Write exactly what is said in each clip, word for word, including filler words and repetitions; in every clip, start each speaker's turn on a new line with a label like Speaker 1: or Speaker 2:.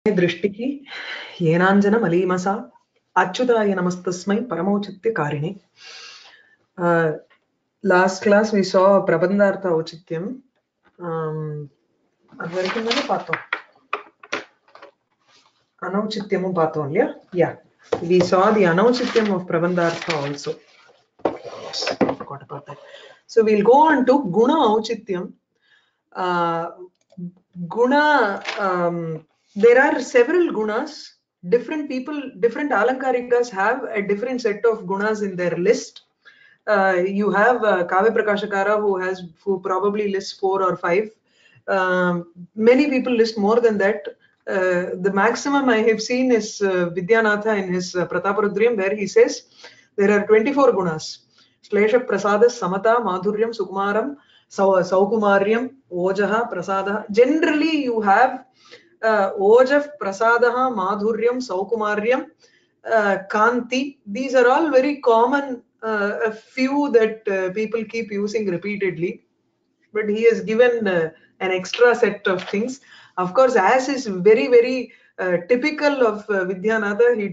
Speaker 1: दृष्टिः येनाञ्जन मलीमसा अच्युताय नमस्तस्मै परमौचित्यकारिणे. Uh, last class we saw Prabandhartha Auchityam. Um, அது வரைக்கும் தானே பார்த்தோம். Anauchityamum பார்த்தோம் இல்லையா? Yeah. We saw the Anauchityam of Prabandhartha also. Yes, I forgot about that. So we'll go on to Guna Auchityam. Uh, guna, um, there are several gunas. Different people, different alankarikas have a different set of gunas in their list. Uh, you have uh, Kavya Prakashakara who has who probably lists four or five. Um, many people list more than that. Uh, the maximum I have seen is uh, Vidyanatha in his uh, Prataparudriyam, where he says there are twenty-four gunas. Shlesha Prasada Samata Madhuryam Sukumaram Saukumaryam Ojaha Prasada. Generally you have uh, Ojah Prasadaha Madhuryam Saukumaryam uh, Kanti. These are all very common, uh, a few that uh, people keep using repeatedly, but he has given uh, an extra set of things. Of course, as is very very uh, typical of uh, Vidyanatha, he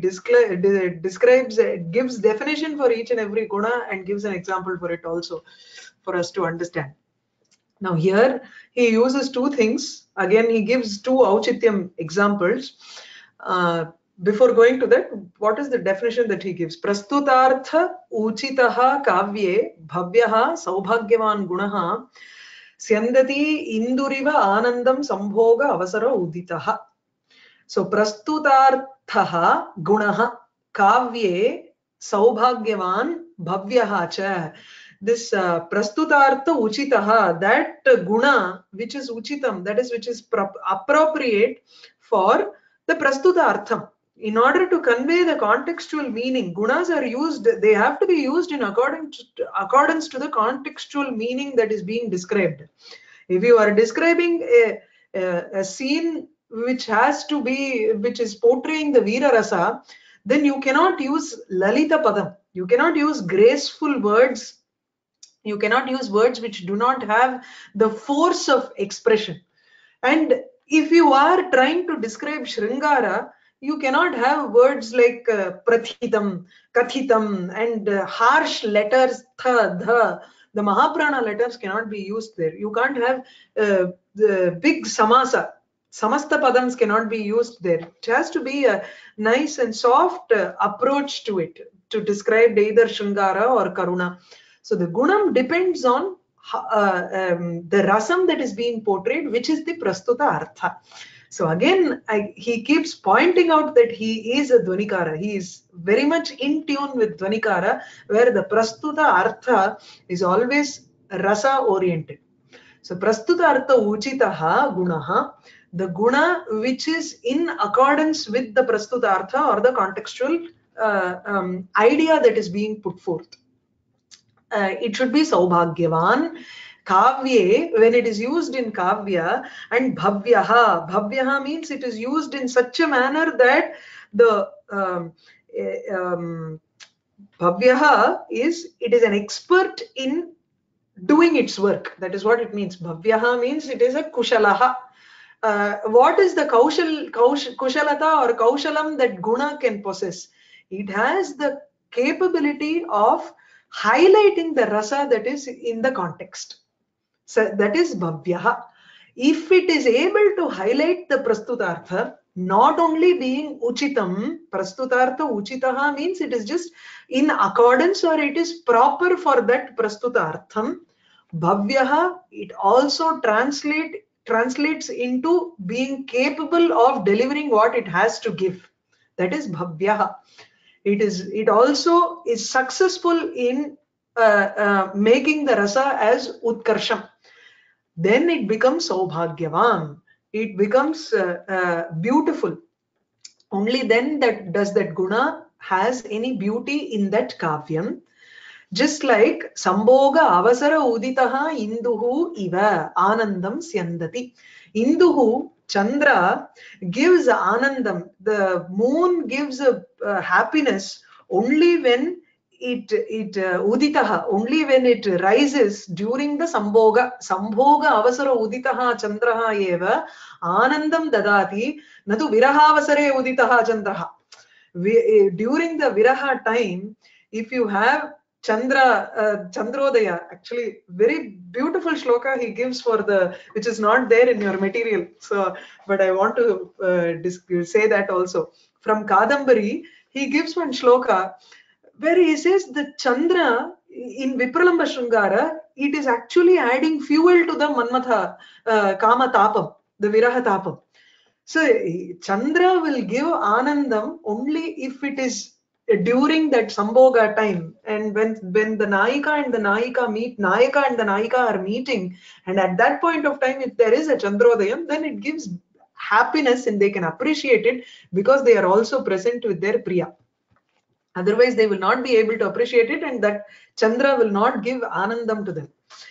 Speaker 1: de describes uh, gives definition for each and every guna and gives an example for it also for us to understand. Now here he uses two things. Again he gives two Auchityam examples. Uh, before going to that, what is the definition that he gives? Prastutartha uchitaha kavye bhavyaha saubhagyavan gunaha Syandati induriva anandam sambhoga avasara uditaha. So prastutarthaha gunaha kavye saubhagyavan bhavyaha cha. This uh, prastutartha uchitaha, that guna which is uchitam, that is which is appropriate for the prastutartham. In order to convey the contextual meaning, gunas are used, they have to be used in accordance to, accordance to the contextual meaning that is being described. If you are describing a, a, a scene which has to be, which is portraying the Veera Rasa, then you cannot use Lalita Padam. You cannot use graceful words. You cannot use words which do not have the force of expression. And if you are trying to describe Shringara, you cannot have words like uh, prathitam, kathitam, and uh, harsh letters, tha, dha. The Mahaprana letters cannot be used there. You can't have uh, the big samasa. Samasta padams cannot be used there. It has to be a nice and soft uh, approach to it to describe either Shringara or Karuna. So the gunam depends on uh, um, the rasam that is being portrayed, which is the prastuta artha. So again, I, he keeps pointing out that he is a Dhvanikara. He is very much in tune with Dhvanikara, where the prastuta artha is always rasa oriented. So prastuta artha uchitaha gunaha, the guna which is in accordance with the prastuta artha or the contextual uh, um, idea that is being put forth. Uh, it should be Saubhagyavan. Kavye, when it is used in Kavya, and Bhavyaha. Bhavyaha means it is used in such a manner that the um, um, Bhavyaha is, it is an expert in doing its work. That is what it means. Bhavyaha means it is a Kushalaha. Uh, what is the kaushal, kaush, Kushalata or Kaushalam that Guna can possess? It has the capability of highlighting the rasa that is in the context. So that is bhavyaha. If it is able to highlight the prastutartha, not only being uchitam, prastutartha uchitaha means it is just in accordance or it is proper for that prastutartham. Bhavyaha, it also translate, translates into being capable of delivering what it has to give. That is bhavyaha. It is. It also is successful in uh, uh, making the rasa as utkarsham. Then it becomes saubhagyavan. It becomes uh, uh, beautiful. Only then that does that guna has any beauty in that kavyam. Just like sambhoga avasara uditaha induhu iva anandam syandati. Induhu, Chandra, gives anandam. The moon gives a, a happiness only when it it uh, uditaha, only when it rises during the sambhoga. Sambhoga avasara uditaha chandraha eva anandam dadati, nadu viraha avasare uditaha chandraha. We, during the viraha time, if you have Chandra, uh, Chandrodaya, actually very beautiful shloka he gives for the, which is not there in your material. So, but I want to uh, say that also. From Kadambari, he gives one shloka where he says the Chandra in Vipralamba Shringara, it is actually adding fuel to the Manmatha uh, Kama Tapam, the Viraha Tapam. So Chandra will give Anandam only if it is during that Sambhoga time, and when when the Naika and the Naika meet, Nayaka and the Naika are meeting, and at that point of time, if there is a Chandrodayam, then it gives happiness and they can appreciate it because they are also present with their Priya. Otherwise, they will not be able to appreciate it, and that Chandra will not give Anandam to them.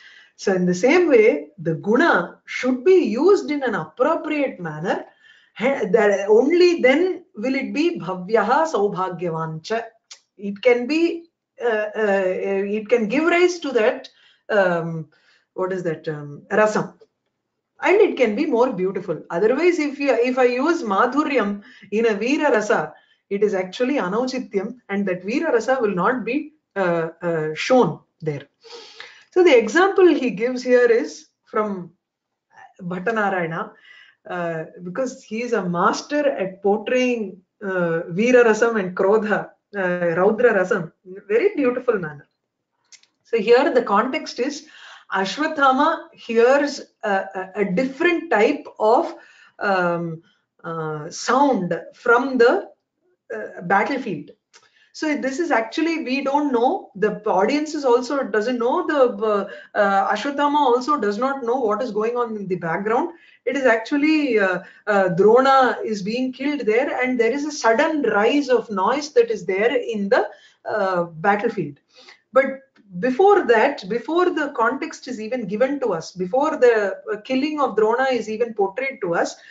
Speaker 1: So in the same way, the guna should be used in an appropriate manner. That only then will it be bhavyaha saubhagyavancha. It can be, uh, uh, it can give rise to that, um, what is that, um, rasam. And it can be more beautiful. Otherwise, if you, if I use madhuryam in a Veera rasa, it is actually anauchityam, and that Veera rasa will not be uh, uh, shown there. So the example he gives here is from Bhattanarayana, uh, because he is a master at portraying uh, Veera Rasam and Krodha, uh, Raudra Rasam, in a very beautiful manner. So here the context is Ashwathama hears a, a, a different type of um, uh, sound from the uh, battlefield. So this is actually, we don't know, the audience is also doesn't know, the uh, uh, Ashwathama also does not know what is going on in the background. It is actually uh, uh, Drona is being killed there, and there is a sudden rise of noise that is there in the uh, battlefield. But before that, before the context is even given to us, before the uh, killing of Drona is even portrayed to us,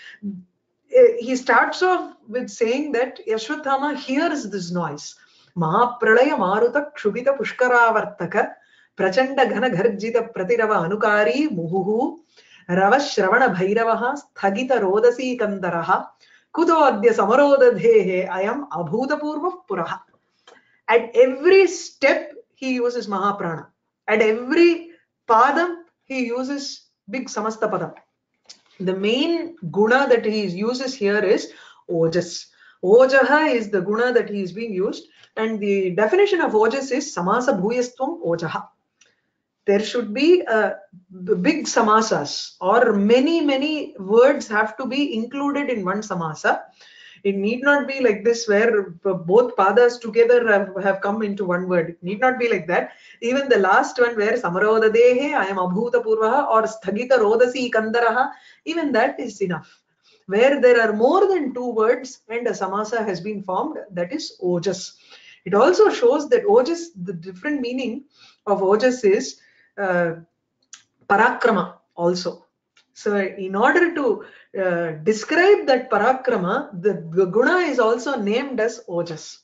Speaker 1: he starts off with saying that Ashwathama hears this noise. Mahapralaya Maruta Kshubita Pushkaravartaka Prachanda Ghana Gharjita Pratirava Anukari Muhuhu Rava Shravana Bhairavaha Sthagita Rodasi Kandaraha Kudo Adya Samaroda Dhehe Ayam Abhuta Purva Puraha. At every step he uses Mahaprana. At every padam he uses big Samasta Padam. The main guna that he uses here is ojas. Ojaha is the guna that he is being used, and the definition of ojas is samasa bhuyastvam ojaha. There should be uh, big samasas, or many many words have to be included in one samasa. It need not be like this where both padas together have, have come into one word. It need not be like that. Even the last one where Samaroda Dehe, I am Abhuta Purvaha, or Sthagita Rodasi Kandaraha, even that is enough. Where there are more than two words and a samasa has been formed, that is ojas. It also shows that ojas, the different meaning of ojas is uh, parakrama also. So in order to uh, describe that parakrama, the, the guna is also named as ojas.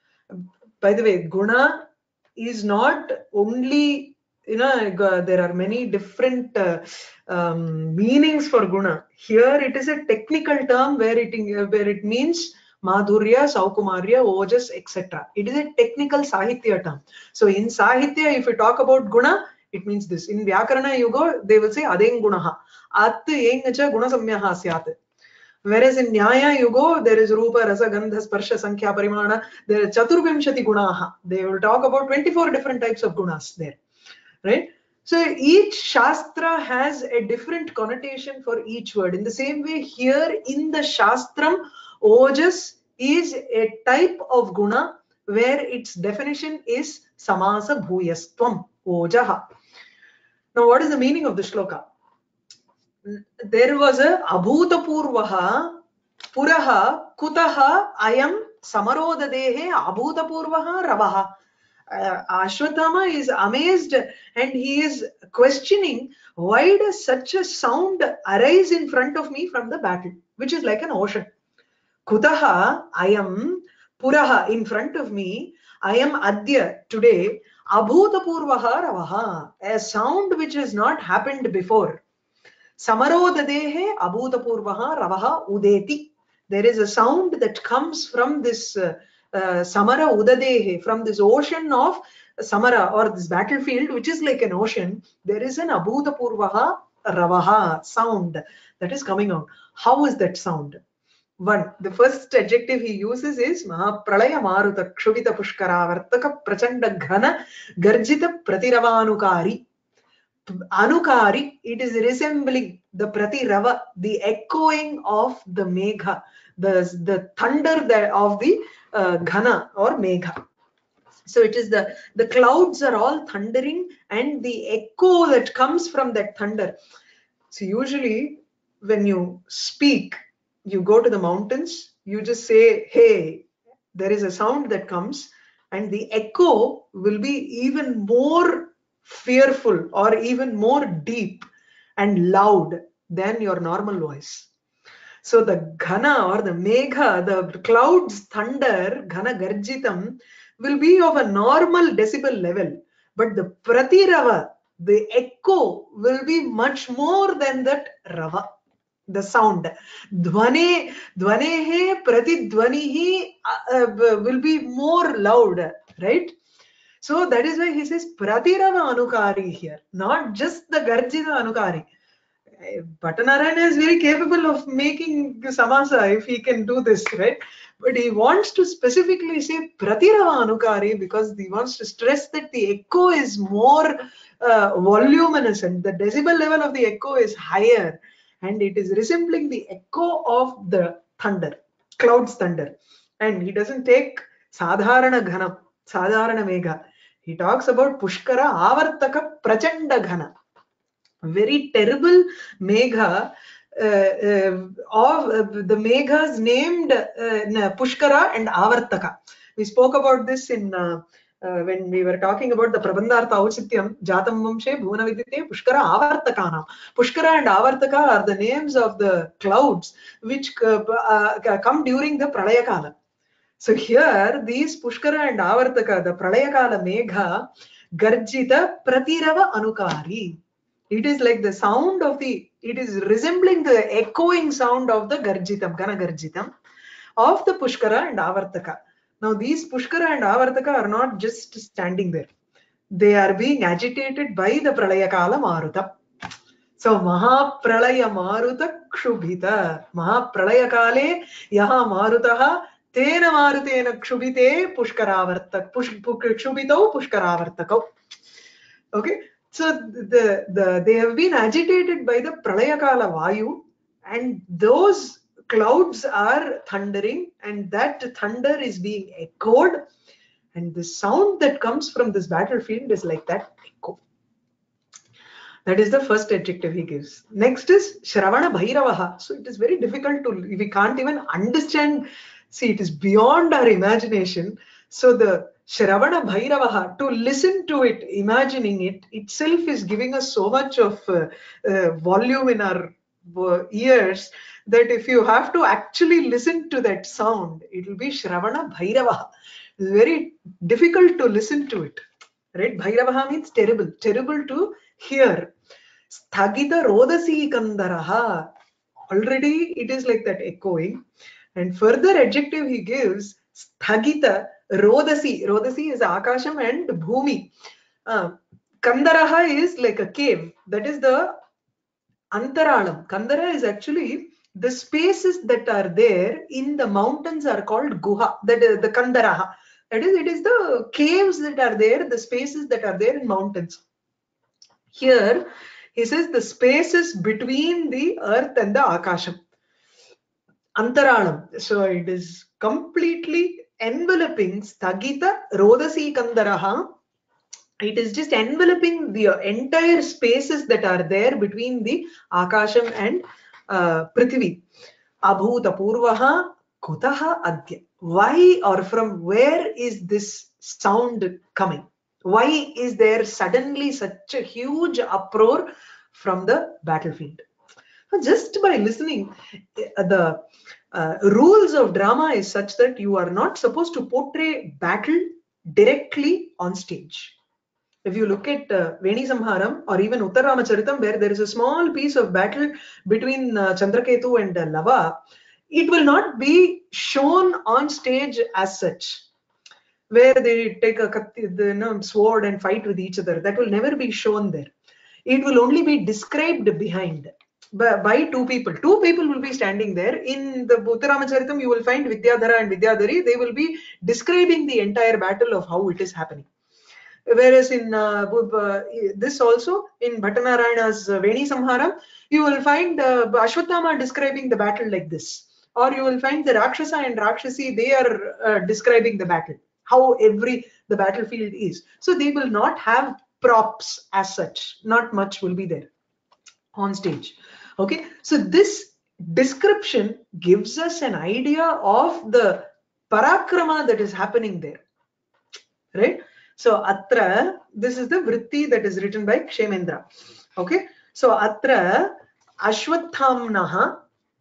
Speaker 1: By the way, guna is not only, you know, there are many different uh, um, meanings for guna. Here it is a technical term where it, where it means madhurya, saukumarya, ojas, et cetera. It is a technical sahitya term. So in sahitya, if we talk about guna, it means this. In Vyakarana you go, they will say adeng gunaha. At yengacha guna samyaha syat. Whereas in Nyaya you go, there is Rupa, Rasa, Gandha, Sparsha, Sankhya, Parimana. There are Chaturvimshati gunaha. They will talk about twenty-four different types of gunas there. Right? So each Shastra has a different connotation for each word. In the same way, here in the Shastram, ojas is a type of guna where its definition is samasa bhuyastvam, ojaha. Now, what is the meaning of the shloka? There was a abhuta purvaha, puraha, kutaha, ayam, samaroda dehe, abhuta purvaha, ravaha. Uh, Ashwathama is amazed and he is questioning, why does such a sound arise in front of me from the battle, which is like an ocean. Kutaha, ayam, puraha, in front of me, I am adya, today, abhutapurvaha ravaha, a sound which has not happened before. Samarodadehe abhutapurvaha ravaha udeti. There is a sound that comes from this uh, uh, Samara udadehe, from this ocean of Samara, or this battlefield, which is like an ocean. There is an abhutapurvaha ravaha sound that is coming out. How is that sound? One, the first adjective he uses is Mahapralaya Maruta Kshubita Pushkaravartaka Prachanda Ghana Garjita Pratiravanukari. Anukari, it is resembling the Pratirava, the echoing of the Megha, the, the thunder that of the uh, Ghana or Megha. So it is the, the clouds are all thundering and the echo that comes from that thunder. So usually when you speak, you go to the mountains, you just say, hey, there is a sound that comes, and the echo will be even more fearful or even more deep and loud than your normal voice. So the Ghana or the Megha, the clouds thunder, Ghana Garjitam, will be of a normal decibel level. But the Pratirava, the echo, will be much more than that Rava, the sound. Dhvane, Dhvanehe Pratidhvanihi uh, uh, will be more loud, right? So that is why he says Pratirava Anukari here, not just the Garjita Anukari. Bhattanarayan is very capable of making samasa if he can do this, right? But he wants to specifically say Pratirava Anukari because he wants to stress that the echo is more uh, voluminous and the decibel level of the echo is higher, and it is resembling the echo of the thunder, clouds thunder. And he doesn't take Sadharana Ghana, Sadharana Megha. He talks about Pushkara Avartaka Prachanda Ghana. Very terrible Megha, uh, uh, of uh, the Meghas named uh, Pushkara and Avartaka. We spoke about this in uh, uh, when we were talking about the Prabandhartha Auchityam, Jatam Vamshe Bhuvana Vidite Pushkara Avartakana. Pushkara and Avartaka are the names of the clouds which uh, uh, come during the Pralayakala. So here, these Pushkara and Avartaka, the Pralayakala Megha, Garjita Pratirava Anukari. It is like the sound of the, it is resembling the echoing sound of the Garjitam, Gana Garjitam, of the Pushkara and Avartaka. Now these Pushkara and Avartaka are not just standing there. They are being agitated by the Pralayakala Maruta. So Mahapralaya Maruta Kshubhita. Mahapralayakale Yaha Marutaha Tena Marutena Kshubhite Pushkaravartak. Kshubhitau Pushkaravartakau. Okay. So the, the, they have been agitated by the Pralayakala Vayu, and those clouds are thundering, and that thunder is being echoed, and the sound that comes from this battlefield is like that echo. That is the first adjective he gives. Next is Shravana Bhairavaha. So it is very difficult to, we can't even understand. See, it is beyond our imagination. So the Shravana Bhairavaha, to listen to it, imagining it itself is giving us so much of uh, uh, volume in our uh, ears that if you have to actually listen to that sound, it will be Shravana Bhairavaha. It's very difficult to listen to it. Right? Bhairavaha means terrible, terrible to hear. Sthagita Rodasi Kandaraha. Already it is like that echoing. And further adjective he gives, Sthagita Rodasi. Rodasi is Akasham and Bhumi. Uh, Kandaraha is like a cave. That is the Antaralam. Kandara is actually the spaces that are there in the mountains are called Guha. That is the Kandaraha. That is, it is the caves that are there, the spaces that are there in mountains. Here, he says the spaces between the earth and the Akasham. Antaralam. So it is completely enveloping Sthagita Rodasi Kandaraha. It is just enveloping the entire spaces that are there between the Akasham and uh, Prithvi. Abhuta Purvaha Kutaha Adya. Why or from where is this sound coming? Why is there suddenly such a huge uproar from the battlefield? Just by listening, the uh, rules of drama is such that you are not supposed to portray battle directly on stage. If you look at uh, Veni Samharam or even Uttarramacharitam, where there is a small piece of battle between uh, Chandraketu and uh, Lava, it will not be shown on stage as such, where they take a the, you know, sword and fight with each other. That will never be shown there. It will only be described behind by, by two people. Two people will be standing there. In the Uttarramacharitam, you will find Vidyadhara and Vidyadhari. They will be describing the entire battle of how it is happening. Whereas in uh, uh, this also, in Bhattanarayana's uh, Veni Samharam, you will find uh, Ashwatthama describing the battle like this. Or you will find the Rakshasa and Rakshasi, they are uh, describing the battle, how every the battlefield is. So they will not have props as such. Not much will be there on stage. Okay, so this description gives us an idea of the parakrama that is happening there, right? So atra, this is the vritti that is written by Kshemendra. Okay, so atra ashwathamnaha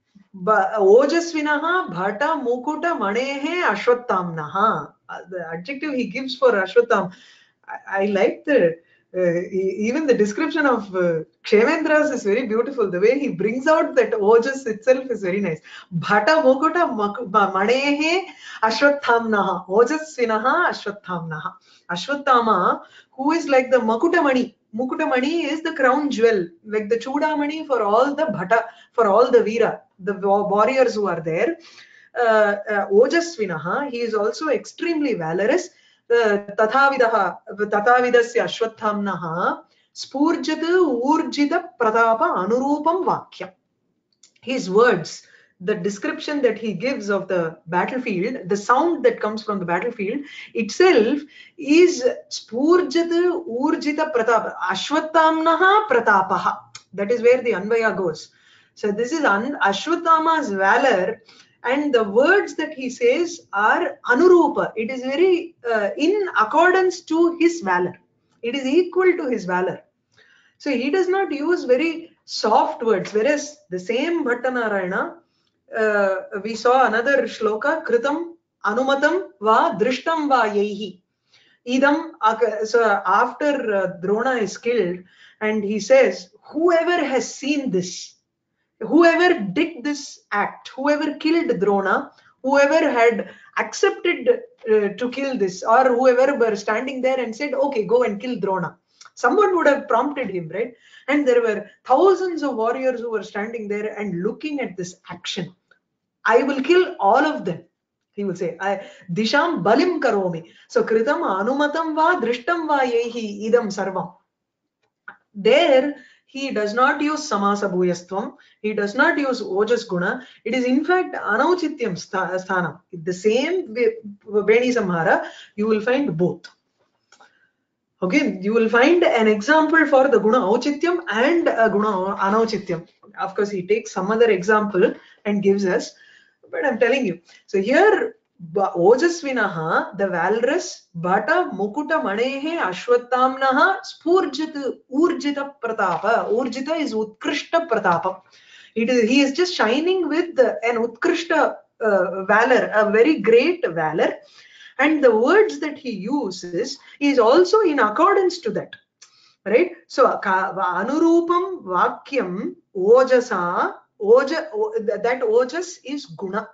Speaker 1: ojasvinaha bhata mukuta manehe ashwathamnaha. The adjective he gives for Ashwatham, I, I like the uh, even the description of uh, Kshemendra's is very beautiful. The way he brings out that ojas itself is very nice. Bhata mukuta manehe ashwathamnaha ojasvinaha ashwathamnaha. Ashwathama, who is like the Makutamani. Mukutamani is the crown jewel, like the Chudamani for all the Bhata, for all the Veera, the warriors who are there. Uh, uh, Ojasvinaha, he is also extremely valorous. Tathavidaha, Tathavidasya Ashwathamnaha, Spurjata Urjita Pratapa Anurupam Vakya. His words, the description that he gives of the battlefield, the sound that comes from the battlefield itself is Spurjata Urjita Pratapa, Ashwathamnaha Pratapaha. That is where the Anvaya goes. So this is Ashwathama's valor, and the words that he says are Anurupa. It is very uh, in accordance to his valor. It is equal to his valor. So he does not use very soft words, whereas the same Bhattanarayana, uh, we saw another shloka, Kritam Anumatam va Drishtam va Yehi. Idam, so after uh, Drona is killed, and he says, whoever has seen this, whoever did this act, whoever killed Drona, whoever had accepted uh, to kill this, or whoever were standing there and said, okay, go and kill Drona. Someone would have prompted him, right? And there were thousands of warriors who were standing there and looking at this action. I will kill all of them. He will say, I Disham Balim Karomi. So Kritam Anumatam va Drishtam va Yehi Idam Sarvam. There, he does not use Samasa Bhuyastvam. He does not use Ojas Guna. It is in fact Anauchityam Sthanam. The same Veni Samhara, you will find both. Okay, you will find an example for the Guna Auchityam and a Guna Anauchityam. Of course, he takes some other example and gives us, but I'm telling you. So here, Ojasvinaha, the valorous, Bhata Mukuta Manehe Ashwathamnaha Spurjita Urjita Pratapa. Urjita is Utkrishta Pratapa. It is, he is just shining with an Utkrishta uh, valor, a very great valor. And the words that he uses is also in accordance to that, right? So Anurupam Vakyam Ojasa, Oja, that Ojas is Guna,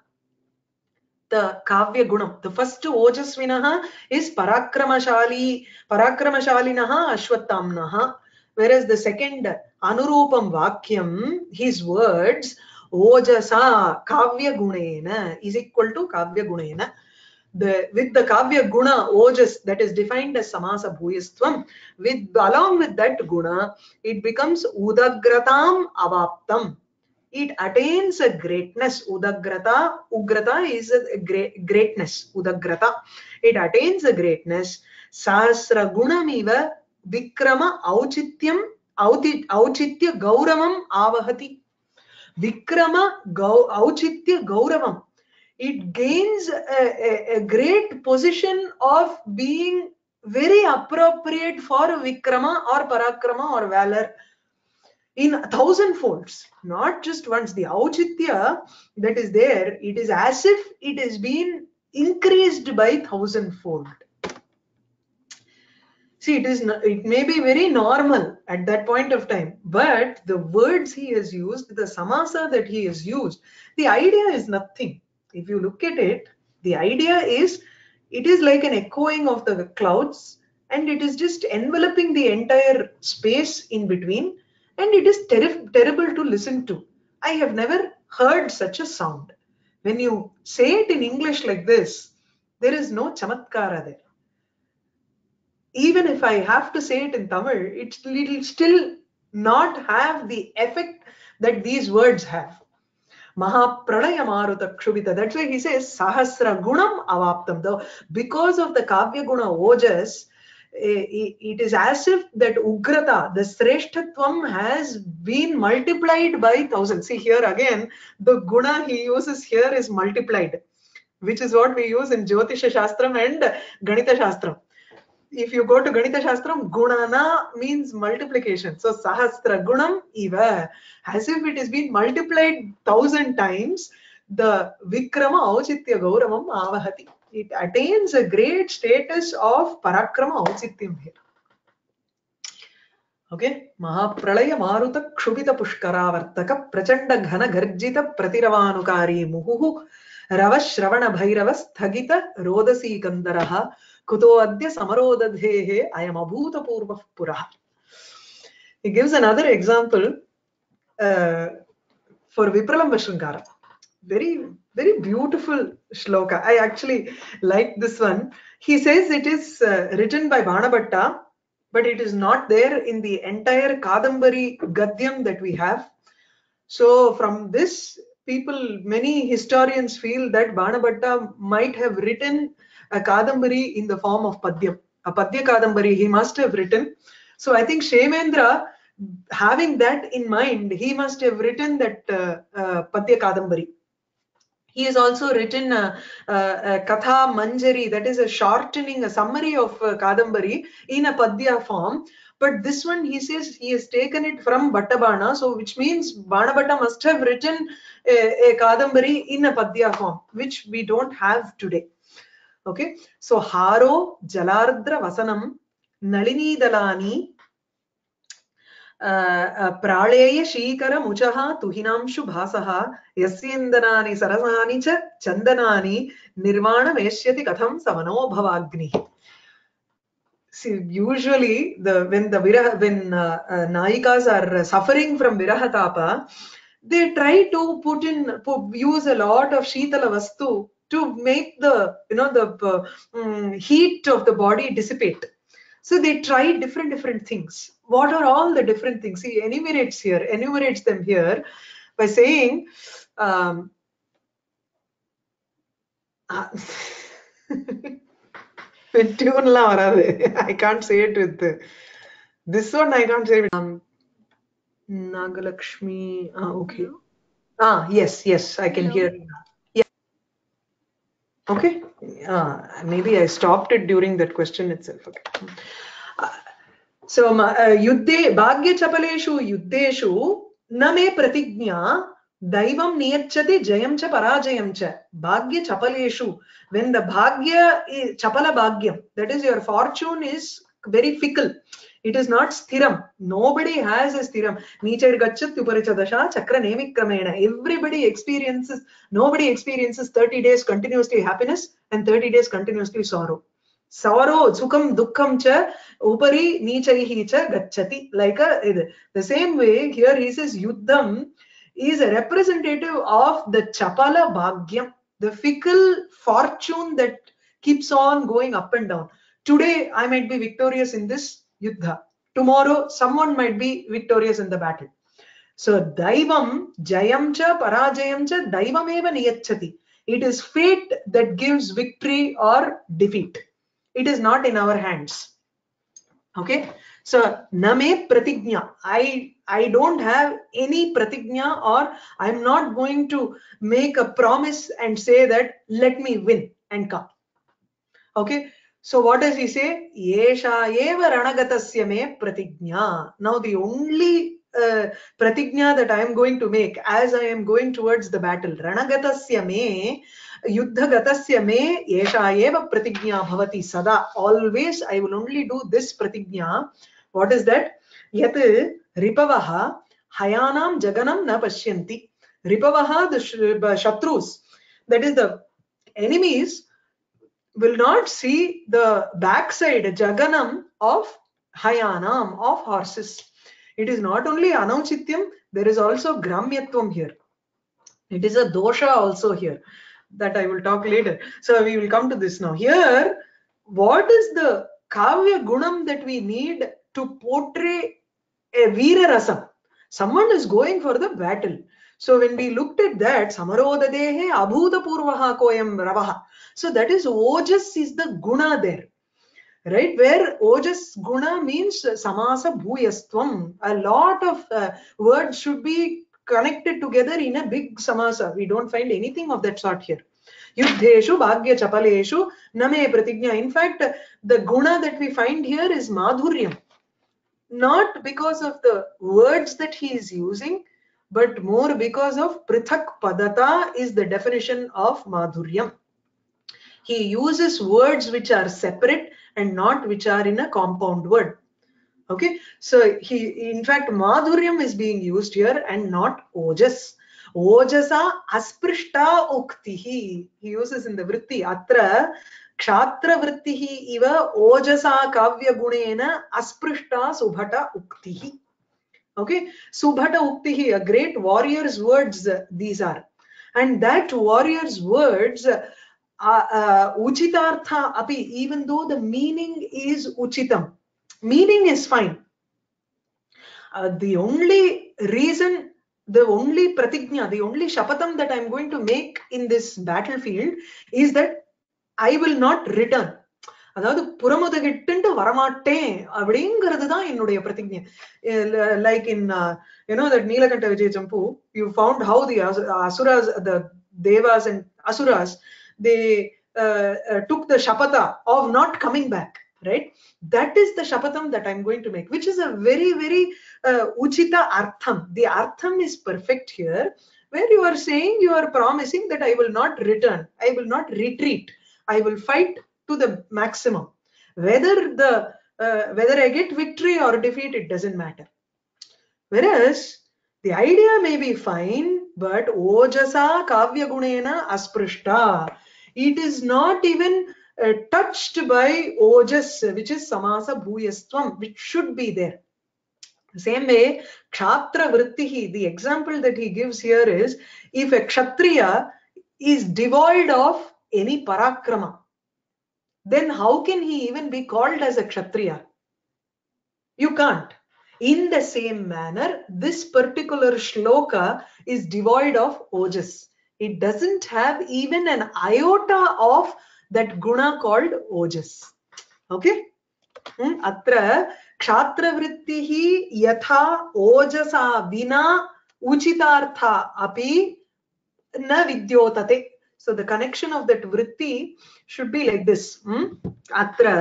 Speaker 1: the Kavya Gunam. The first Ojasvinaha is Parakramashali, Parakramashalinaha Ashwathamnaha, whereas the second Anurupam Vakyam, his words, Ojasa Kavya Gunena is equal to Kavya Gunena. The, with the Kavya Guna, Ojas, that is defined as Samasa Bhuyastvam, with, along with that Guna, it becomes Udagratam Avaptam. It attains a greatness. Udagrata, Ugrata is a great, greatness. Udagrata. It attains a greatness. Sahasra Gunamiva Vikrama Auchityam Auchitya Gauravam Avahati. Vikrama Auchitya Gauravam. It gains a, a, a great position of being very appropriate for Vikrama or Parakrama or valor in a thousand folds, not just once. The Auchitya that is there, it is as if it has been increased by thousand fold. See, it is it may be very normal at that point of time, but the words he has used, the samasa that he has used, the idea is nothing. If you look at it, the idea is it is like an echoing of the clouds, and it is just enveloping the entire space in between, and it is ter terrible to listen to. I have never heard such a sound. When you say it in English like this, there is no chamatkara there. Even if I have to say it in Tamil, it will still not have the effect that these words have. Mahapralaya Maruta Kshubita. That's why he says Sahasra Gunam Avaptam. Though because of the Kavya Guna Ojas, it is as if that Ugrata, the Sreshtatvam, has been multiplied by thousand. See here again, the Guna he uses here is multiplied, which is what we use in Jyotisha Shastram and Ganita Shastram. If you go to Ganita Shastram, Gunana means multiplication. So Sahasra Gunam Iva, as if it has been multiplied thousand times, the Vikrama Auchitya Gauravam Avahati. It attains a great status of Parakrama Auchityam here. Okay, Mahapralaya Maruta Kshubita Pushkaravartaka Prachanda Ghana Garjita Pratiravanukari Muhu Ravashravana Bhairava Sthagita Rodasi Gandaraha Kuto Adya Samarodadhehe Ayam Abhuta Purva Puraha. He gives another example uh, for Vipralamba Shringara. Very, very beautiful shloka. I actually like this one. He says it is uh, written by Banabhatta, but it is not there in the entire Kadambari Gadyam that we have. So from this, people, many historians feel that Banabhatta might have written a Kadambari in the form of Padyam. A Padya Kadambari he must have written. So I think Shemendra, having that in mind, he must have written that uh, uh, Padya Kadambari. He has also written a, a, a Katha Manjari, that is a shortening, a summary of uh, Kadambari in a Padya form. But this one, he says, he has taken it from Bhattabana, so which means Banabhatta must have written a, a Kadambari in a Padya form, which we don't have today. Okay, so Haro Jalardra Vasanam Nalini Dalani Praleya Shikara Muchaha Tuhinamshu Bhasaha Yasyendanani Sarasani Cha Chandanani Nirvana Meshyati Katham Savano Bhavagni. See, usually the when the viraha, when uh, uh, Nayikas are suffering from Virahatapa, they try to put in put, use a lot of Shitala Vastu to make the you know the uh, um, heat of the body dissipate. So they try different different things. What are all the different things? He enumerates here, enumerates them here by saying, um, I can't say it with the, this one. I can't say it with um, Nagalakshmi. Ah, okay. Ah, yes, yes, I can Hello. Hear. Yeah. Okay. Uh, maybe I stopped it during that question itself. Okay. Uh, so, uh, Yuddhe, Bhagya Chapaleshu, Yuddheshu, Name Pratignya, Daivam Niyachati, Jayam Cha Parajayam Cha. Bhagya Chapaleshu, when the Bhagya, is, Chapala Bhagyam, that is your fortune is very fickle. It is not sthiram. Nobody has a sthiram. Nichar gachat uparichadasha chakra nemikramena. Everybody experiences, nobody experiences thirty days continuously happiness and thirty days continuously sorrow. Sorrow, sukham, dukkham cha, upari nichaihi cha gacchati. Like a, the same way, here he says Yuddham is a representative of the Chapala Bhagyam, the fickle fortune that keeps on going up and down. Today, I might be victorious in this Yuddha. Tomorrow, someone might be victorious in the battle. So, Daivam, Jayam cha, Parajayam cha, Daivam eva niyachati. It is fate that gives victory or defeat. It is not in our hands. Okay. So, Name Pratignya. I, I don't have any Pratignya, or I'm not going to make a promise and say that let me win and come. Okay. So what does he say? Yesha eva ranagatasya me pratignya. Now the only uh, pratignya that I am going to make as I am going towards the battle, ranagatasya me, yuddha gatasya me esha eva pratignya bhavati sada. Always I will only do this pratignya. What is that? Yat ripavaha hayanam jaganam na pashyanti. Ripavaha, the shatrus, that is the enemies, will not see the backside, jaganam, of hayanam, of horses. It is not only anauchityam, there is also gramyatvam here. It is a dosha also here, that I will talk later. So we will come to this now. Here, what is the kavya gunam that we need to portray a veera rasam? Someone is going for the battle. So when we looked at that, samarodadehe abhuta purvaha koyam ravaha. So that is ojas is the guna there. Right, where ojas guna means samasa bhuyastvam. A lot of uh, words should be connected together in a big samasa. We don't find anything of that sort here. Yuddheshu bhagya chapaleshu name pratignya. In fact, the guna that we find here is madhuryam. Not because of the words that he is using, but more because of prithak padata is the definition of madhuryam. He uses words which are separate and not which are in a compound word. Okay, so he, in fact, madhuryam is being used here and not ojas. Ojasa asprishta uktihi. He uses in the vritti. Atra kshatra vrittihi iva ojasa kavya gunena asprishta subhata uktihi. Okay, subhata uktihi, a great warrior's words these are. And that warrior's words, Uh, uh, uchitartha api, even though the meaning is uchitam, meaning is fine. Uh, the only reason, the only pratignya, the only shapatam that I'm going to make in this battlefield is that I will not return. அதாவது புறமுதுகிட்டு வரமாட்டேன் அப்படிங்கிறதுதான் என்னுடைய பிரதிஜை. Like in uh, you know that Neelakanta Vijay Champu, you found how the asuras, the devas and asuras, they uh, uh, took the shapata of not coming back, right? That is the shapatam that I'm going to make, which is a very, very uh, uchita artham. The artham is perfect here, where you are saying, you are promising that I will not return, I will not retreat, I will fight to the maximum. Whether the uh, whether I get victory or defeat, it doesn't matter. Whereas the idea may be fine, but ojasa kavya gunena asprishta. It is not even uh, touched by ojas, which is samasa bhuyastvam, which should be there. The same way, kshatra vrittihi, the example that he gives here is, if a kshatriya is devoid of any parakrama, then how can he even be called as a kshatriya? You can't. In the same manner, this particular shloka is devoid of ojas. It doesn't have even an iota of that guna called ojas. Okay? Hmm? Atra kshatra vrittihi yatha ojasa vina uchitartha api na vidyotate. So the connection of that vritti should be like this. Hmm? Atra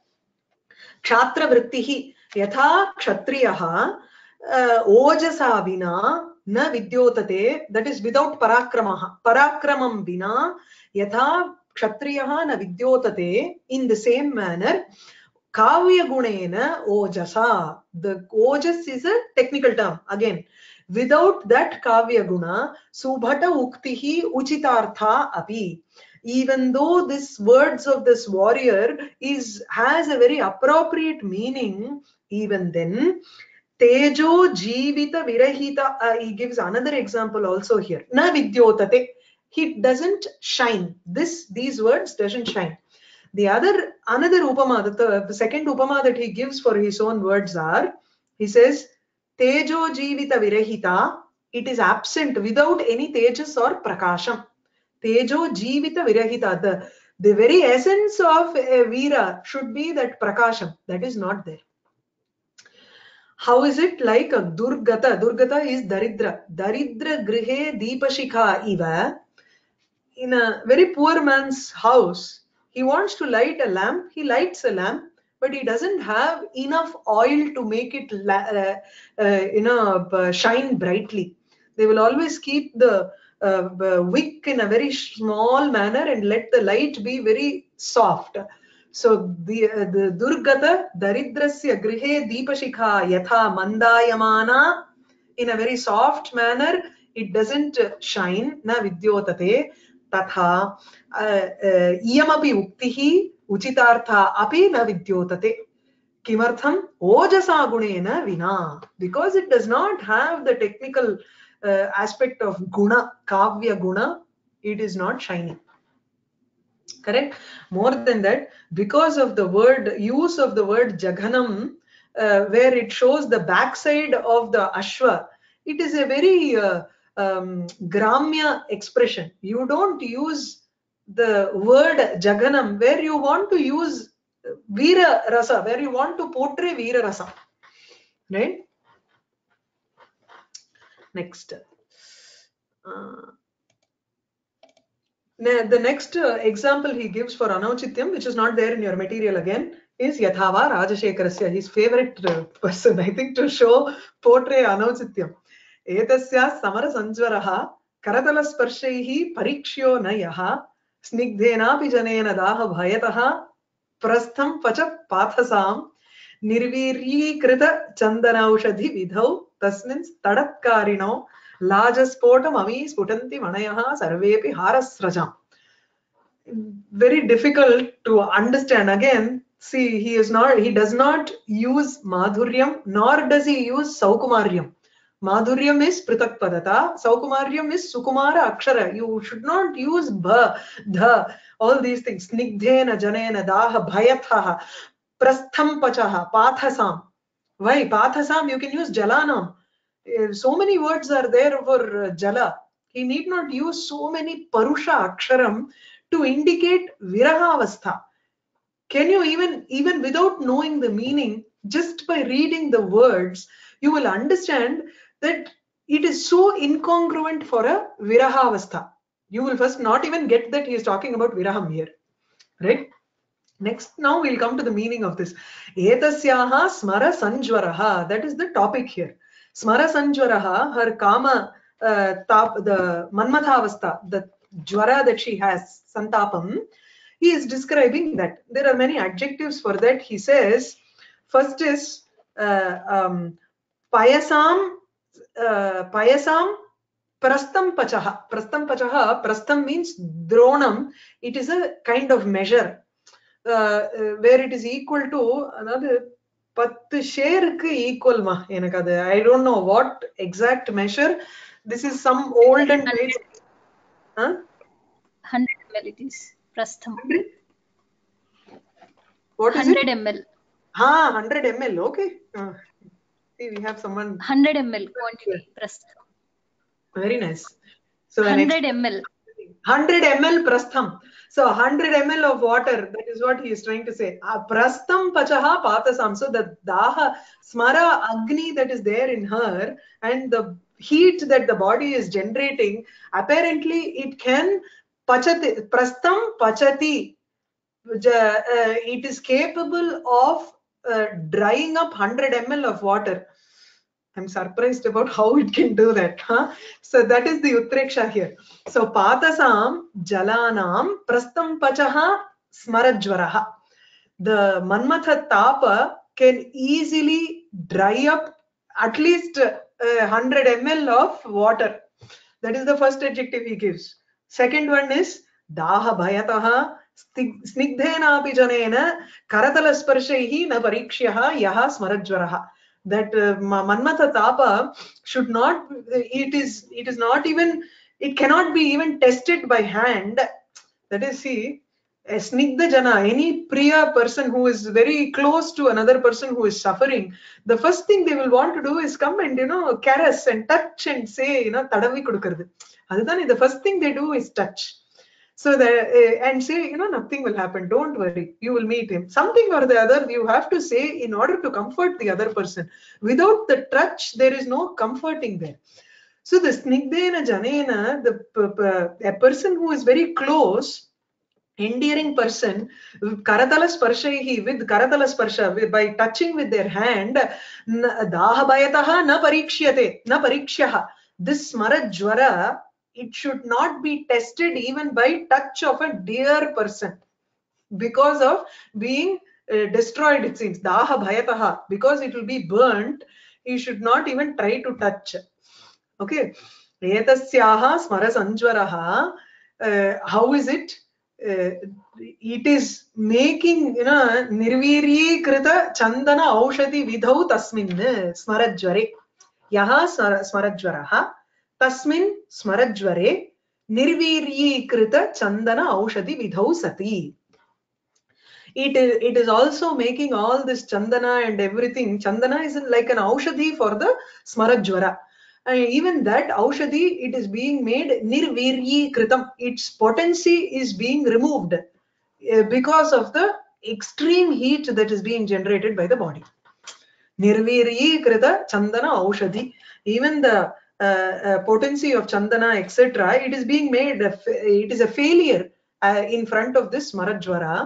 Speaker 1: kshatra vrittihi yatha kshatriyaha uh, ojasa vina na vidyotate, that is without parakramaha. Parakramam vina yatha kshatriyaha na vidyotate, in the same manner kavya gunena ojasa. The ojas is a technical term again. Without that kavya guna, subhata uktihi uchitartha api. Even though this words of this warrior is has a very appropriate meaning, even then tejo jivita virahita, uh, he gives another example also here, na vidyotate, he doesn't shine. This these words doesn't shine. The other another upama, the, the second upama that he gives for his own words are, he says tejo jivita virahita, it is absent, without any tejas or prakasham. Tejo jivita virahita, the the very essence of a veera should be that prakasham, that is not there. How is it like a durgata? Durgata is daridra. Daridra grihe deepashikha iva. In a very poor man's house, he wants to light a lamp, he lights a lamp, but he doesn't have enough oil to make it uh, uh, you know, shine brightly. They will always keep the uh, wick in a very small manner and let the light be very soft. So the, uh, the Durgata Daridrasya Grihe Deepashikha Yatha Mandayamana, in a very soft manner, it doesn't shine, na vidyotate, tatha iyamapi uktihi uchitartha api na vidyotate. Kimartham ojasa gunena vina, because it does not have the technical uh, aspect of guna, kavya guna, it is not shining. Correct? More than that, because of the word, use of the word jaghanam, uh, where it shows the backside of the ashwa, it is a very uh, um, gramya expression. You don't use the word jaghanam where you want to use Veera Rasa, where you want to portray Veera Rasa. Right? Next. Uh, the next uh, example he gives for Anauchityam, which is not there in your material again, is Yathava Rajashekarasya, his favorite uh, person, I think, to show, portray Anauchityam. Etasya Samara Sanjvaraha Karatala Sparshaihi Parikshyo Nayaha Snigdhenapi Janena Daha Bhayataha Prastham Pacha Pathasam Nirviryikrita Chandanaushadhi Vidhau Tasmin Tadatkarino Lajasportam Ami Sputanti Manayaha Sarvepi Harasrajam. Very difficult to understand. Again, see, he is not, he does not use Madhuryam, nor does he use Saukumaryam. Madhuryam is Pritak Padata, Saukumaryam is Sukumara Akshara. You should not use Bha, Dha, all these things. Snigdhena, Janena, Daha, Bhayathaha, Prastham Pachaha, Pathasam. Why? Pathasam, you can use Jalanam. So many words are there for Jala. He need not use so many Parusha Aksharam to indicate Virahavastha. Can you even, even without knowing the meaning, just by reading the words, you will understand that it is so incongruent for a Virahavastha. You will first not even get that he is talking about Viraham here. Right? Next, now we'll come to the meaning of this. Etasyaha smara sanjvaraha. That is the topic here. Smara sanjvaraha, her kama, uh, tap, the manmathavastha, the jvara that she has, santapam, he is describing that. There are many adjectives for that. He says, first is uh, um, payasam, uh, payasam prastham pachaha. Prastham pachaha, prastham means dronam. It is a kind of measure. Uh, uh, where it is equal to another ten share equal ma enakadu. I don't know what exact measure. This is some old and great. Huh?
Speaker 2: one hundred milliliters it is prastham.
Speaker 1: What is
Speaker 2: one hundred
Speaker 1: it?
Speaker 2: milliliters.
Speaker 1: Ha, one hundred milliliters. Okay. Uh, see, we have someone.
Speaker 2: one hundred milliliters quantity prastham.
Speaker 1: Very nice. So
Speaker 2: one hundred milliliters.
Speaker 1: one hundred milliliters prastham. So one hundred milliliters of water, that is what he is trying to say. Uh, prastham pachaha pathasam. So the daha, smara agni that is there in her and the heat that the body is generating, apparently it can pachati, prastham pachati. Uh, it is capable of uh, drying up one hundred milliliters of water. I'm surprised about how it can do that. Huh? So that is the Utreksha here. So Patasam Jalanam Prastham Pachaha Smarajvaraha. The Manmatha Tapa can easily dry up at least uh, one hundred milliliters of water. That is the first adjective he gives. Second one is Daha Bhayataha Snigdhena api janena Karatala Sparshaihi na Parikshaha Yaha Smarajvaraha. That uh, Manmatha Tapa should not, it is, it is not even, it cannot be even tested by hand. That is, see, a Snigdha Jana, any Priya person who is very close to another person who is suffering, the first thing they will want to do is come and, you know, caress and touch and say, you know, Tadavi Kudukardu. Adhani, the first thing they do is touch. So the, uh, and say, you know, nothing will happen. Don't worry. You will meet him. Something or the other, you have to say in order to comfort the other person. Without the touch, there is no comforting there. So the snigdena janena, the a person who is very close, endearing person, karatala sparshaihi, with karatala sparsha, by touching with their hand, daha bhayataha na parikshyate, na parikshaha. This smara jvara it should not be tested even by touch of a dear person, because of being uh, destroyed, it seems. Daha bhayataha, because it will be burnt, you should not even try to touch. Okay. Etasyaha smara sanjvaraha. Uh, how is it? Uh, it is making, you know, nirviryi krita chandana aushati vidhau tasmin smarajvare. Yaha smarajvaraha tasmin smarajvare nirviryi krita chandana aushati vidhau sati. It is, it is also making all this chandana and everything. Chandana is like an aushadhi for the smarajvara. And even that aushadhi, it is being made nirviryi kritam. Its potency is being removed uh, because of the extreme heat that is being generated by the body. Nirviryi krita chandana aushadhi. Even the uh, uh, potency of chandana, et cetera, it is being made, a it is a failure uh, in front of this smarajvara.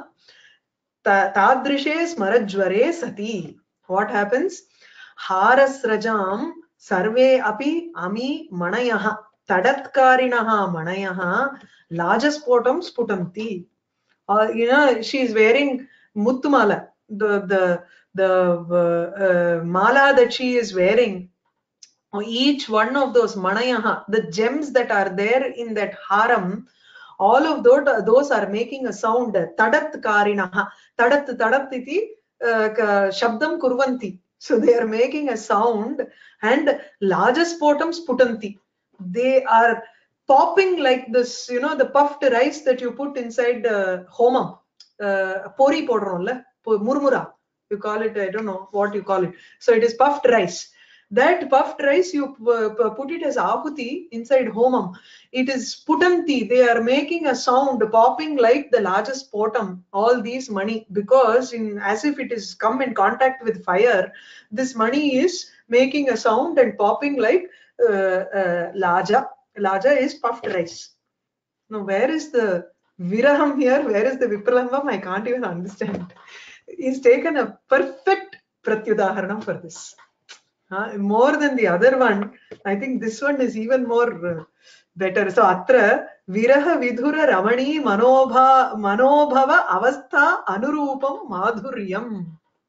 Speaker 1: Tadrishe smarajvare sati. What happens? Harasrajam sarve api ami manayaha tadatkarinaha manayaha lajaspotam sputanti. Uh, you know, she is wearing muttumala, the the the uh, uh, mala that she is wearing. Each one of those manayaha, the gems that are there in that haram, all of those, those are making a sound. Tadat karinaha. Tadat tadat iti uh, shabdam kurvanti. So they are making a sound, and lajaspotam sputanti. They are popping like this, you know, the puffed rice that you put inside uh, homam. Uh, pori podronla, murmura. You call it, I don't know what you call it. So it is puffed rice. That puffed rice, you uh, put it as ahuti inside homam. It is putanti. They are making a sound, popping like the largest potom. All these money, because in as if it is come in contact with fire, this money is making a sound and popping like uh, uh, laja. Laja is puffed rice. Now, where is the viraham here? Where is the vipralambam? I can't even understand. He's taken a perfect pratyudaharanam for this. Uh, more than the other one, I think this one is even more uh, better. So, atra viraha vidhura ramani manobha manobhava avastha anurupam madhuryam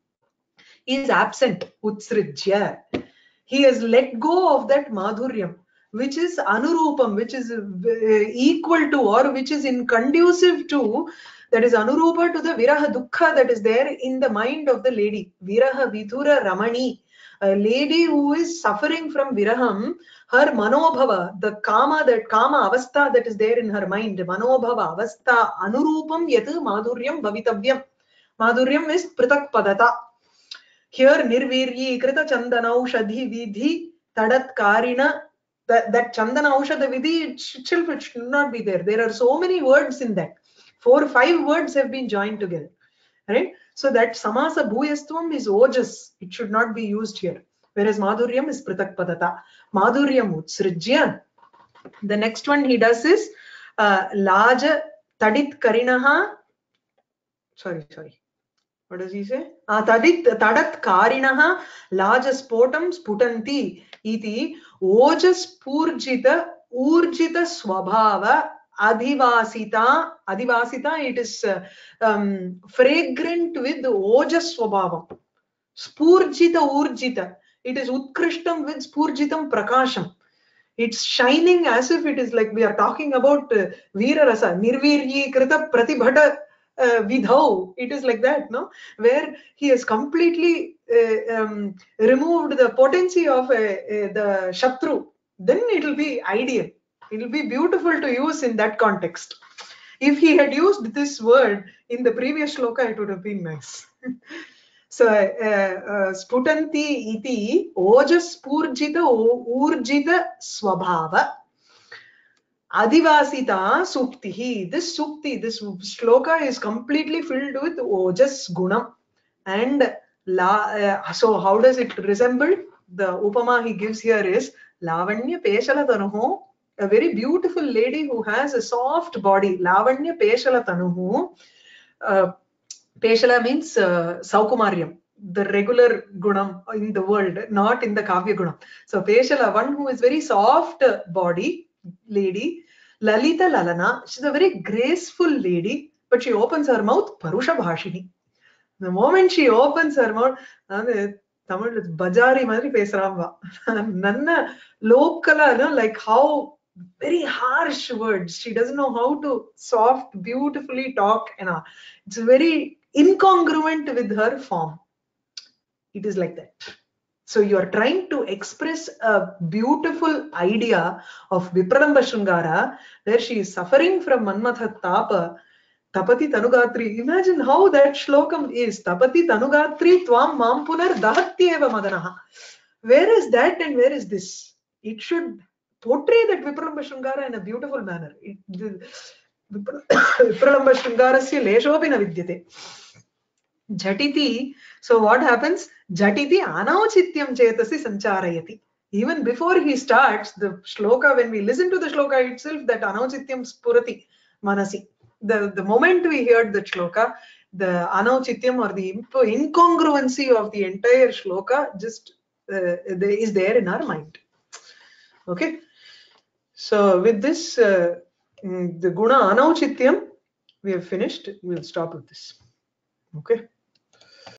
Speaker 1: is absent. Utsrijya. He has let go of that madhuryam, which is anurupam, which is uh, equal to or which is in conducive to, that is anurupa to the viraha dukkha that is there in the mind of the lady. Viraha vidhura ramani. A lady who is suffering from viraham, her manobhava, the kama, that kama avastha that is there in her mind, manobhava avastha anurupam yat madhuryam bhavitavyam. Madhuryam is pritak padata. Here nirviryi krita chandana aushadhi vidhi tadat karina. That, that chandana aushadha vidhi itself, it should not be there. There are so many words in that. Four or five words have been joined together. Right? So that samasa bhuyastvam is ojas. It should not be used here. Whereas madhuryam is pritak padata. Madhuryam utsrijya. The next one he does is uh, laja tadit karinaha. Sorry, sorry. What does he say? Ah, tadit tadat karinaha laja spotam sputanti iti ojas purjita urjita swabhava adhivasita. Adhivasita, it is uh, um, fragrant with ojas swabhavam. Spurjita urjita, it is utkrishtam with spurjitam prakasham. It's shining as if it is like we are talking about uh, Veera Rasa, Nirviryi Krita Pratibhata uh, Vidhau. It is like that, no? Where he has completely uh, um, removed the potency of uh, uh, the Shatru. Then it will be ideal. It will be beautiful to use in that context. If he had used this word in the previous shloka, it would have been nice. So, uh, uh, sputanti iti ojas purjita urjita swabhava adivasita suktihi. This sukti, this shloka is completely filled with ojas gunam. And la, uh, so how does it resemble? The upama he gives here is lavanya peshala tanuho, a very beautiful lady who has a soft body. Lavanya peshala tanuho. Uh, Peshala means uh, Saukumaryam, the regular gunam in the world, not in the Kavya gunam. So Peshala, one who is very soft body, lady, Lalita Lalana. She's a very graceful lady, but she opens her mouth, Parusha Bhashini. The moment she opens her mouth, Tamil Bajari Madri Pesramba. Nanna local, like how very harsh words. She doesn't know how to soft, beautifully talk. And it's very incongruent with her form. It is like that. So you are trying to express a beautiful idea of Vipralamba Shringara, where she is suffering from Manmatha Tapa, Tapati Tanugatri. Imagine how that shlokam is. Tapati Tanugatri Tvam Mampunar Dahatyeva Madanaha. Where is that and where is this? It should portray that Vipralamba Shringara in a beautiful manner. It, Vipralamba Shringarasya leshopi na vidyate. Jhatiti. So what happens? Jhatiti anauchityam chetasi sancharayati. Even before he starts the shloka, when we listen to the shloka itself, that anauchityam spurati manasi. The, the moment we heard the shloka, the anauchityam or the incongruency of the entire shloka just uh, is there in our mind. Okay. So with this, uh, the guna anauchityam, we have finished. We'll stop with this. Okay.